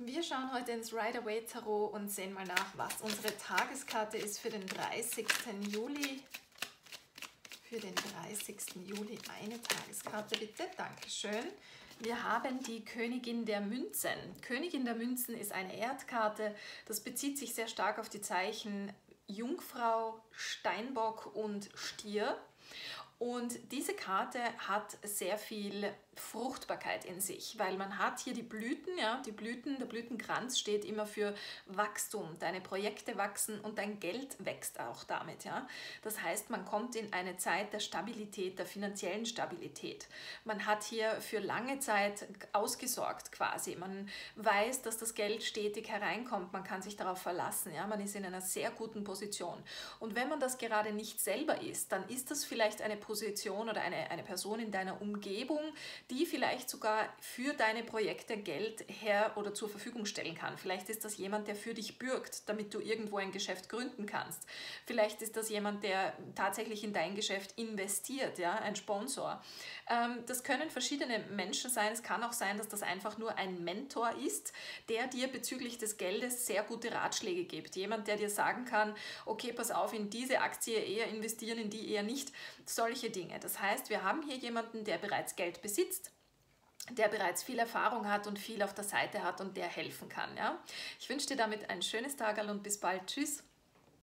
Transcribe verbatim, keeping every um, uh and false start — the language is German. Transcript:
Wir schauen heute ins Rider-Waite Tarot und sehen mal nach, was unsere Tageskarte ist für den dreißigsten Juli. Für den dreißigsten Juli eine Tageskarte bitte. Dankeschön. Wir haben die Königin der Münzen. Königin der Münzen ist eine Erdkarte. Das bezieht sich sehr stark auf die Zeichen Jungfrau, Steinbock und Stier. Und diese Karte hat sehr viel Fruchtbarkeit in sich, weil man hat hier die Blüten, ja, die Blüten, der Blütenkranz steht immer für Wachstum, deine Projekte wachsen und dein Geld wächst auch damit, ja. Das heißt, man kommt in eine Zeit der Stabilität, der finanziellen Stabilität. Man hat hier für lange Zeit ausgesorgt quasi, man weiß, dass das Geld stetig hereinkommt, man kann sich darauf verlassen, ja, man ist in einer sehr guten Position. Und wenn man das gerade nicht selber ist, dann ist das vielleicht eine Position oder eine, eine Person in deiner Umgebung, die vielleicht sogar für deine Projekte Geld her oder zur Verfügung stellen kann. Vielleicht ist das jemand, der für dich bürgt, damit du irgendwo ein Geschäft gründen kannst. Vielleicht ist das jemand, der tatsächlich in dein Geschäft investiert, ja, ein Sponsor. Ähm, das können verschiedene Menschen sein. Es kann auch sein, dass das einfach nur ein Mentor ist, der dir bezüglich des Geldes sehr gute Ratschläge gibt. Jemand, der dir sagen kann, okay, pass auf, in diese Aktie eher investieren, in die eher nicht. Solche Dinge. Das heißt, wir haben hier jemanden, der bereits Geld besitzt, der bereits viel Erfahrung hat und viel auf der Seite hat und der helfen kann. Ja? Ich wünsche dir damit ein schönes Tag und bis bald. Tschüss.